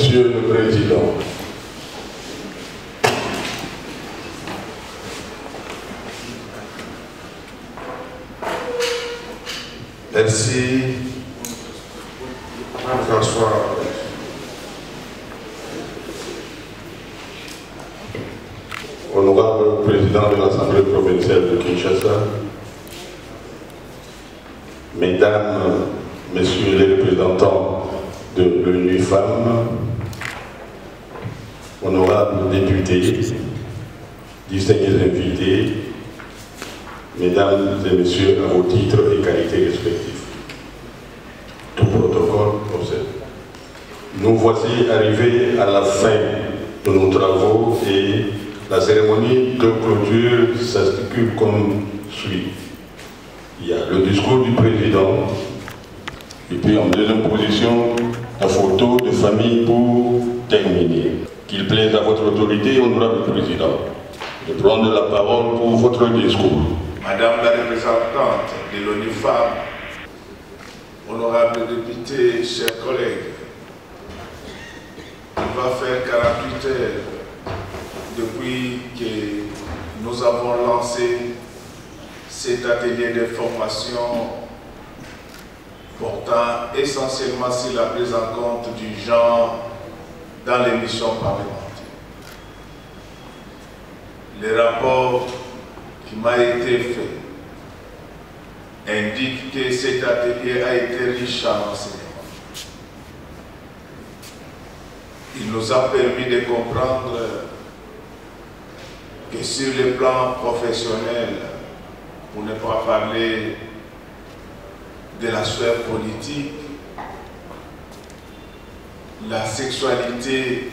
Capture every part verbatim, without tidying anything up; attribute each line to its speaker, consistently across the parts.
Speaker 1: Monsieur le Président. Merci, François. Honorable Président de l'Assemblée provinciale de Kinshasa, Mesdames, Messieurs les représentants de l'ONU Femmes, honorables députés, distingués invités, Mesdames et Messieurs, à vos titres et qualités respectifs. Tout protocole observé. Nous voici arrivés à la fin de nos travaux et la cérémonie de clôture s'articule comme suit. Il y a le discours du président, et puis en deuxième position, la photo de famille pour terminer. Qu'il plaise à votre autorité, honorable président, de prendre la parole pour votre discours.
Speaker 2: Madame la représentante de l'ONU Femmes, honorable député, chers collègues, il va faire quarante-huit heures depuis que nous avons lancé cet atelier de formation portant essentiellement sur la prise en compte du genre dans les missions parlementaires. Le rapport qui m'a été fait indique que cet atelier a été riche en enseignements. Il nous a permis de comprendre que sur le plan professionnel, pour ne pas parler de la sphère politique, la sexualité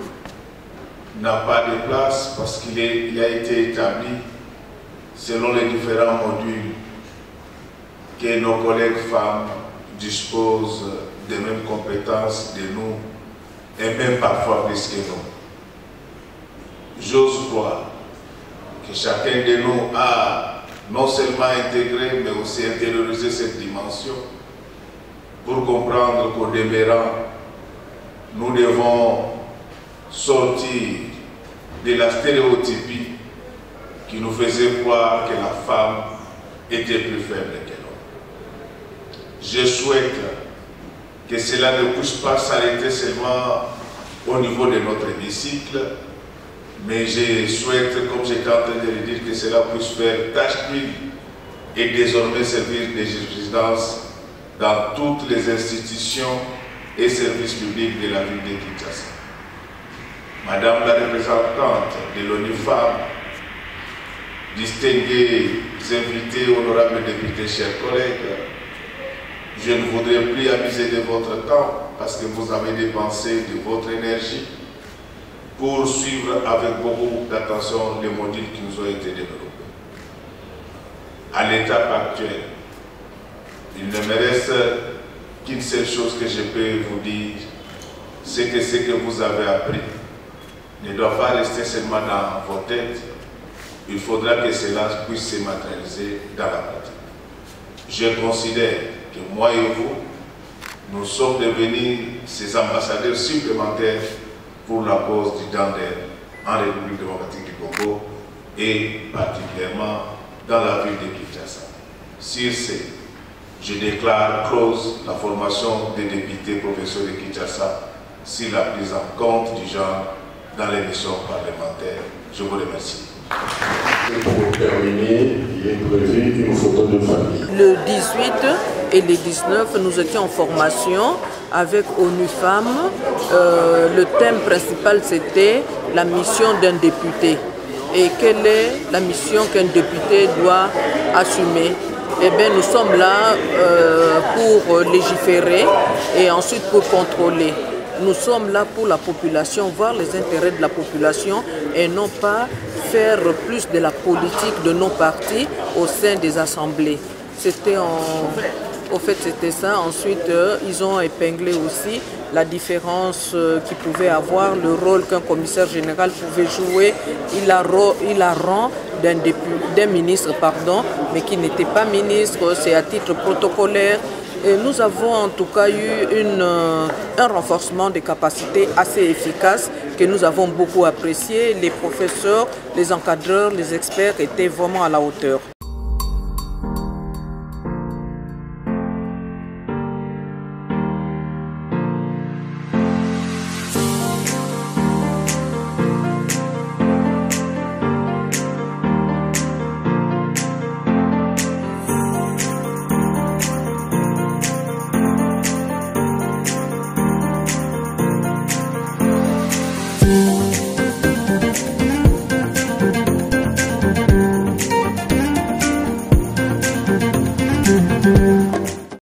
Speaker 2: n'a pas de place parce qu'il il a été établi selon les différents modules que nos collègues femmes disposent des mêmes compétences de nous et même parfois plus que nous. J'ose croire que chacun de nous a non seulement intégré mais aussi intériorisé cette dimension pour comprendre qu'au demeurant, nous devons sortir de la stéréotypie qui nous faisait croire que la femme était plus faible que l'homme. Je souhaite que cela ne puisse pas s'arrêter seulement au niveau de notre hémicycle, mais je souhaite, comme j'étais en train de le dire, que cela puisse faire tâche d'huile et désormais servir de jurisprudence dans toutes les institutions et services publics de la ville de Kinshasa. Madame la représentante de l'ONU Femmes, distingués invités, honorables députés, chers collègues, je ne voudrais plus abuser de votre temps parce que vous avez dépensé de votre énergie pour suivre avec beaucoup d'attention les modules qui nous ont été développés. À l'étape actuelle, il ne me reste qu'une seule chose que je peux vous dire, c'est que ce que vous avez appris ne doit pas rester seulement dans vos têtes. Il faudra que cela puisse se matérialiser dans la pratique. Je considère que moi et vous, nous sommes devenus ces ambassadeurs supplémentaires pour la cause du Dander en République démocratique du Congo et particulièrement dans la ville de Kinshasa. Sur ce, je déclare close la formation des députés professeurs de Kinshasa sur la prise en compte du genre dans les missions parlementaires. Je vous remercie.
Speaker 1: Pour terminer, il est prévu une photo de famille.
Speaker 3: Le dix-huit et le dix-neuf, nous étions en formation avec ONU Femmes. Euh, le thème principal, c'était la mission d'un député. Et quelle est la mission qu'un député doit assumer? Eh bien, nous sommes là euh, pour légiférer et ensuite pour contrôler. Nous sommes là pour la population, voir les intérêts de la population et non pas faire plus de la politique de nos partis au sein des assemblées. C'était en... Au fait, c'était ça. Ensuite, euh, ils ont épinglé aussi la différence euh, qu'il pouvait avoir, le rôle qu'un commissaire général pouvait jouer. Il a, il a rang d'un ministre, pardon, mais qui n'était pas ministre. C'est à titre protocolaire. Et nous avons en tout cas eu une, euh, un renforcement des capacités assez efficace que nous avons beaucoup apprécié. Les professeurs, les encadreurs, les experts étaient vraiment à la hauteur.